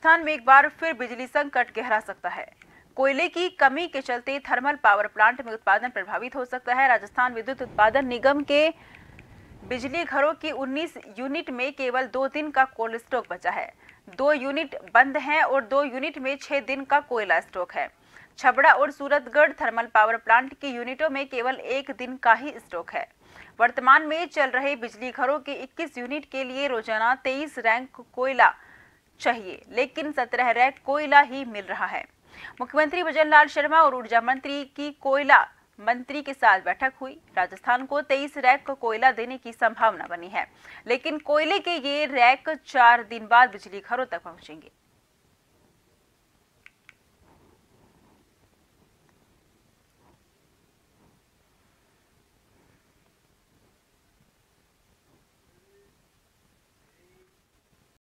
राजस्थान में एक बार फिर बिजली संकट गहरा सकता है। कोयले की कमी के चलते थर्मल पावर प्लांट में उत्पादन प्रभावित हो सकता है। राजस्थान विद्युत उत्पादन निगम के बिजली घरों की 19 यूनिट में केवल 2 दिन का कोल्ड स्टॉक बचा है। 2 यूनिट बंद हैं और 2 यूनिट में 6 दिन का कोयला स्टॉक है। छबड़ा और सूरतगढ़ थर्मल पावर प्लांट की यूनिटों में केवल 1 दिन का ही स्टॉक है। वर्तमान में चल रहे बिजली घरों के 21 यूनिट के लिए रोजाना 23 रैक कोयला चाहिए, लेकिन 17 रैक कोयला ही मिल रहा है। मुख्यमंत्री भजनलाल शर्मा और ऊर्जा मंत्री की कोयला मंत्री के साथ बैठक हुई। राजस्थान को 23 रैक कोयला देने की संभावना बनी है, लेकिन कोयले के ये रैक 4 दिन बाद बिजली घरों तक पहुंचेंगे।